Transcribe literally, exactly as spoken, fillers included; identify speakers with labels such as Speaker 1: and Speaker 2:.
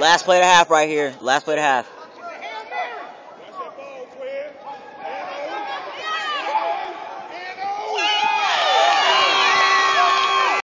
Speaker 1: Last play of the half right here. Last play of the half.